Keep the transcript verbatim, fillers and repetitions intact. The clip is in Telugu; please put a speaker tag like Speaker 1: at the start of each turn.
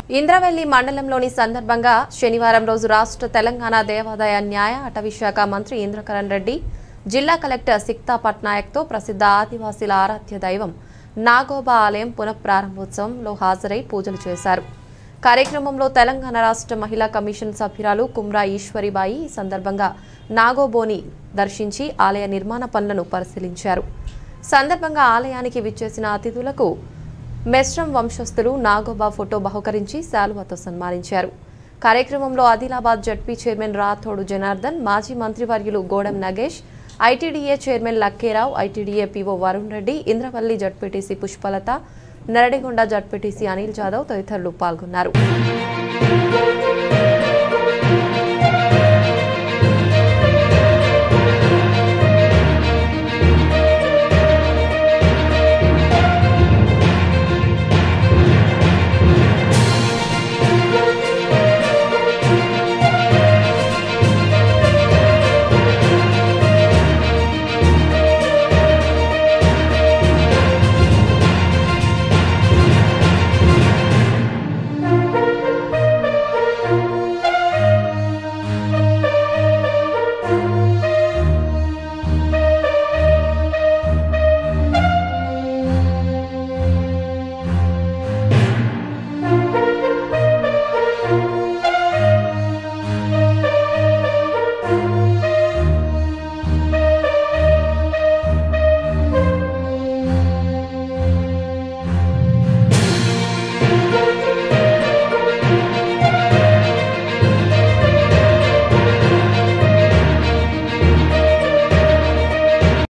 Speaker 1: ఇంద్రవెల్లి మండలంలోని సందర్భంగా శనివారం రోజు రాష్ట్ర తెలంగాణ దేవాదాయ న్యాయ అటవీ శాఖ మంత్రి ఇంద్రకరణ్ రెడ్డి జిల్లా కలెక్టర్ సిక్తా పట్నాయక్తో ప్రసిద్ధ ఆదివాసీల ఆరాధ్య దైవం నాగోబా ఆలయం పునఃప్రారంభోత్సవంలో హాజరై పూజలు చేశారు. కార్యక్రమంలో తెలంగాణ రాష్ట్ర మహిళా కమిషన్ సభ్యురాలు కుమ్రా ఈశ్వరిబాయి ఈ సందర్భంగా నాగోబోని దర్శించి ఆలయ నిర్మాణ పనులను పరిశీలించారు. సందర్భంగా ఆలయానికి విచ్చేసిన అతిథులకు మెస్రం వంశస్థులు నాగోబా ఫోటో బహుకరించి శాలువాతో సన్మానించారు. కార్యక్రమంలో ఆదిలాబాద్ జడ్పీ చైర్మన్ రాథోడు జనార్దన్, మాజీ మంత్రివర్యులు Godam Nagesh, ITDA chairman Lakkerao, ITDA PO Varun Reddy, Indravelli ZPTC Pushpalatha, Neradigonda ZPTC Anil Jadhav తదితరులు పాల్గొన్నారు.